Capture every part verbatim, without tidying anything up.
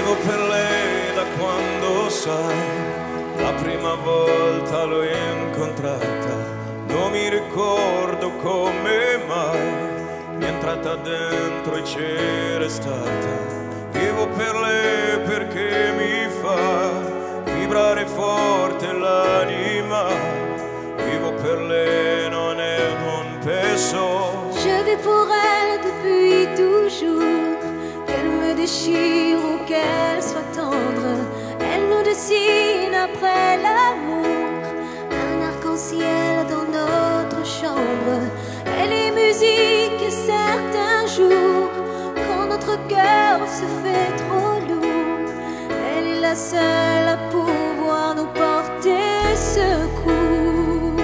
Vivo per lei da quando sai, la prima volta l'ho incontrata, non mi ricordo come mai, mi è entrata dentro e c'era stata. Vivo per lei perché mi fa vibrare forte l'anima, vivo per lei, non è un peso. Je vis pour elle depuis toujours, qu'elle me déchire ou qu'elle soit tendre, elle nous dessine après l'amour, un arc-en-ciel dans notre chambre. Elle est musique et certains jours, quand notre cœur se fait trop lourd, elle est la seule à pouvoir nous porter secours.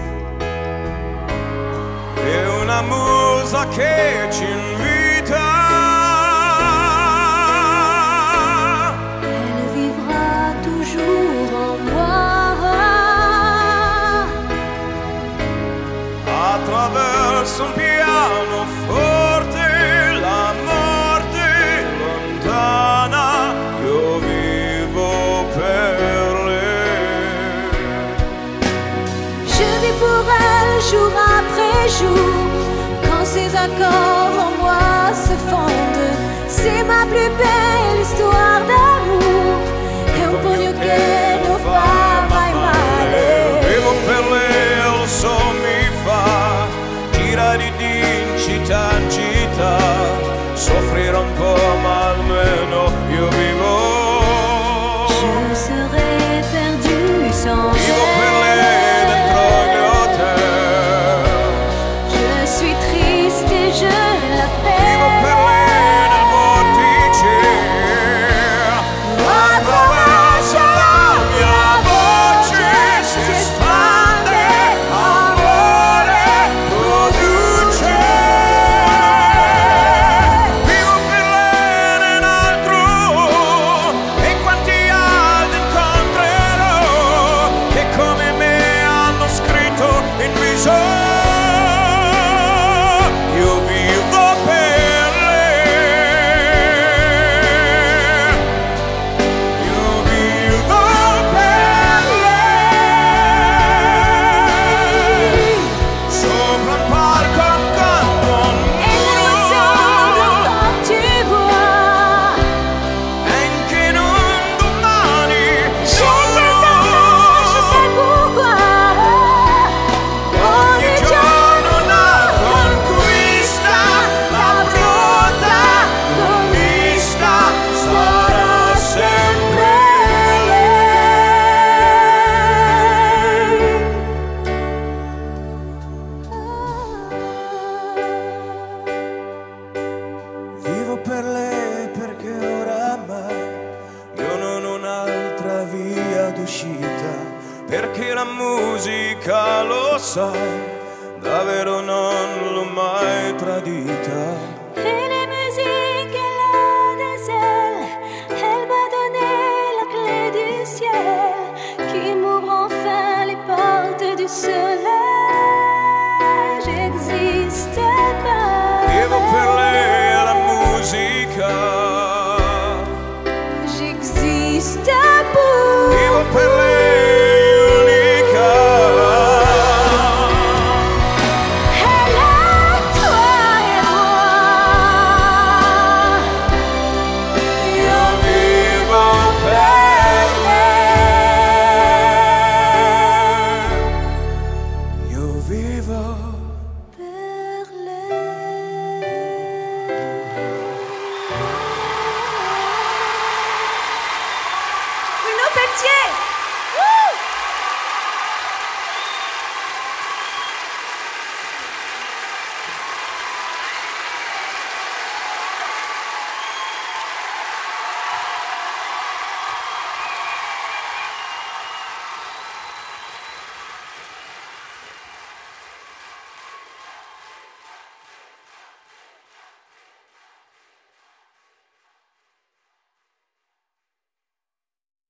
È una musa che ci invita, elle vivra toujours en moi, attraverso un pianoforte, la morte lontana, io vivo per lei. Je vis pour elle jour après jour, quand ses accords en moi se fondent, c'est ma plus belle histoire d'amour, è un pugno che non fa mai male. Vivo per lei, lo so, mi fa girare di città in città, soffrire un po' ma almeno io vivo. Je serais perdu sans Vivo per lei dentro gli hotel, je suis triste et je l'appelle. vivo per lei nel vortice, attraverso la mia voce si espande, amore produce. Vivo per lei in altro, e quanti altri incontrerò che come me hanno scritto in viso. Io vivo per lei, io vivo per lei. Sopra un palco accanto a un Et ensemble muro, encore tu vois, e anche in un domani j'existe encore, je sais pourquoi. ogni Ogni giorno una conquista, la protagonista sarà sempre lei. Vivo per lei perché oramai io non ho un'altra via d'uscita, perché la musica, lo sai, davvero non l'ho mai tradita. Et les musiques, elle a des ailes, elle m'a donné la clé du ciel, qui m'ouvre enfin les portes du soleil. J'existe Vivo per pas, lei la musica, j'existe pour. vivo per lei unica. Elle a toi et moi. Io vivo per lei, io vivo. Per lei. Bruno Pelletier. Wouh!